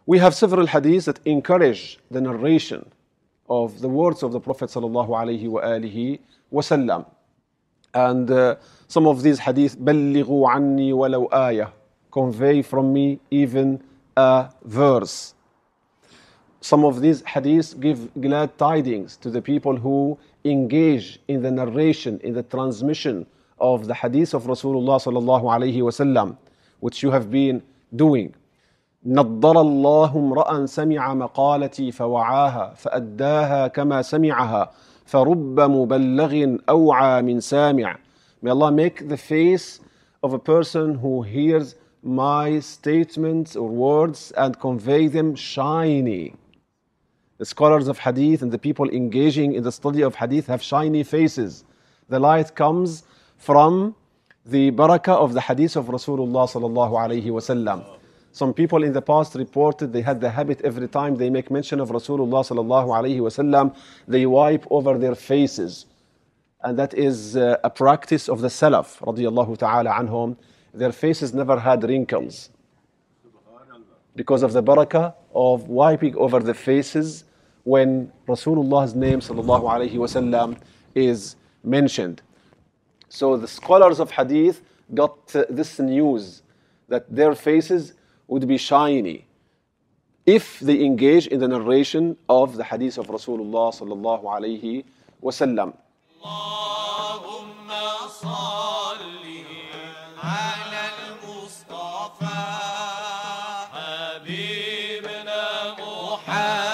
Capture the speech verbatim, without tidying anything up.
We have several hadiths that encourage the narration of the words of the Prophet sallallahu alaihi wa alihi wasallam. And uh, some of these hadiths, بَلِّغُوا عَنِّي وَلَوْ آيَةً, convey from me even a verse. Some of these hadiths give glad tidings to the people who engage in the narration, in the transmission of the hadith of Rasulullah sallallahu alaihi wasallam, which you have been doing. نضر الله امرأ سمع مقالتي فوعاها فأداها كما سمعها فرب مبلغ أوعى من سامع. May Allah make the face of a person who hears my statements or words and convey them shiny. The scholars of hadith and the people engaging in the study of hadith have shiny faces. The light comes from the barakah of the hadith of Rasulullah sallallahu alaihi wasallam. Some people in the past reported they had the habit every time they make mention of Rasulullah sallallahu alaihi wasallam, they wipe over their faces. And that is uh, a practice of the Salaf, radiyallahu ta'ala anhum. Their faces never had wrinkles because of the barakah of wiping over the faces when Rasulullah's name sallallahu alaihi wasallam is mentioned. So the scholars of hadith got uh, this news that their faces would be shiny if they engage in the narration of the hadith of Rasulullah sallallahu alaihi wasallam. Allahumma salli ala al-Mustafa habibna Muhammad.